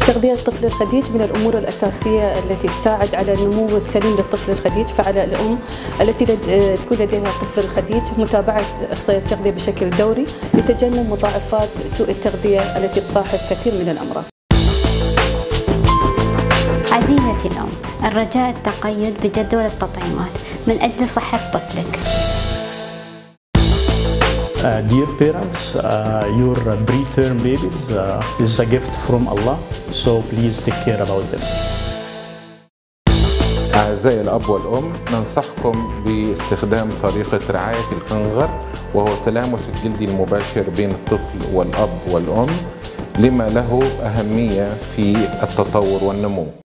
تغذية الطفل الخديج من الأمور الأساسية التي تساعد على النمو السليم للطفل الخديج، فعلى الأم التي تكون لديها طفل خديج متابعة إحصائيات التغذية بشكل دوري لتجنب مضاعفات سوء التغذية التي تصاحب كثير من الأمراض. عزيزتي الأم، الرجاء التقيد بجدول التطعيمات من أجل صحة طفلك. Dear parents, your preterm babies is a gift from Allah, so please take care about them. أعزائي الأب والأم، ننصحكم باستخدام طريقة رعاية الكنغر، وهو التلامس الجلدي المباشر بين الطفل والأب والأم، لما له أهمية في التطور والنمو.